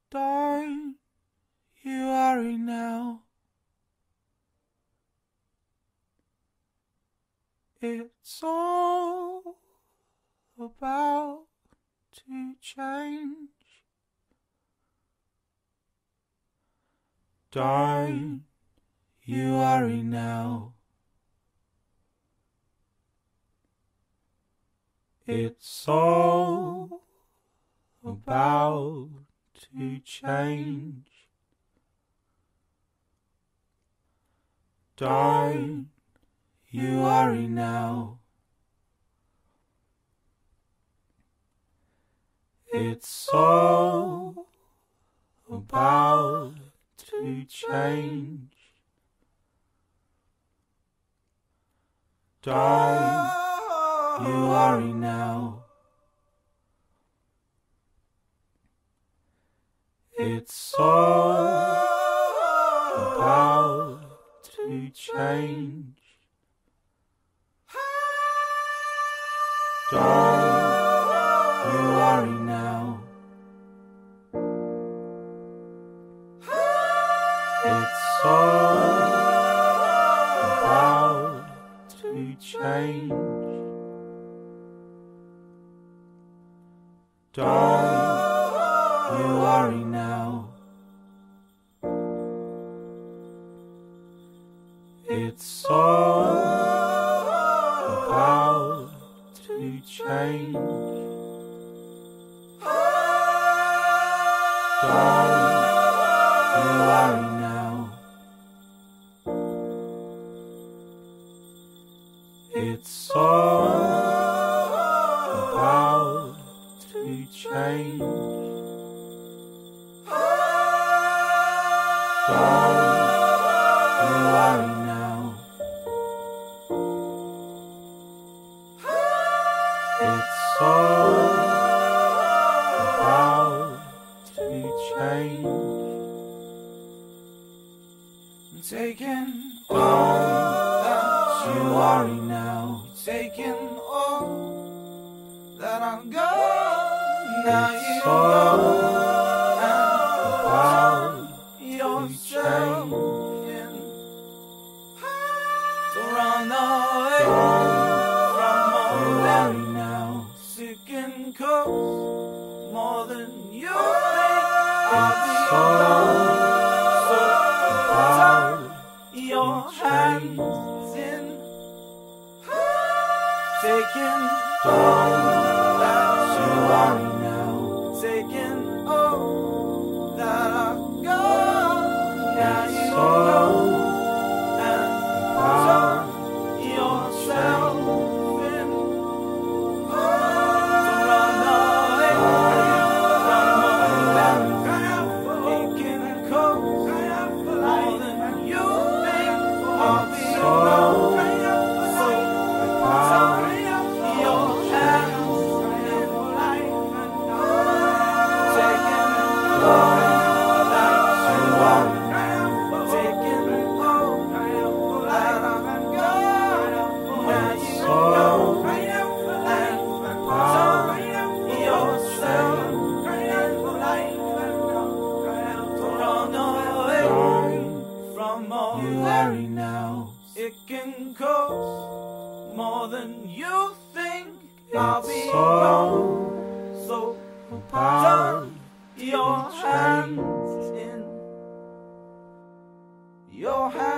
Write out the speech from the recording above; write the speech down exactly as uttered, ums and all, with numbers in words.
Don't you worry now. It's all about to change. Don't you worry now. It's all about to change. Don't you worry now. It's all about to change. Don't you worry now. It's all about to change. Don't you worry now. It's all about to change. Don't you worry now. It's all about to change. Don't you worry now. It's all about to change. Don't you worry now. It's all about to change. Taking all that you worry now. Taking all that I'm gone. Now you know about yourself. Don't run away from all that now. Sick and cold, more than you think. I'll be alone. Your hands in, taking all that you worry now, taking all that I've got. Now you know and turn yourself in. Don't run away from all that aching cold, more than you. I'll be alone, so about your hands in life and taking all that you want, taking all that I've got. Now you know and about yourself in life and don't run away from all you worry now. It can cost more than you think. I'll be alone, so turn your hands in, your hands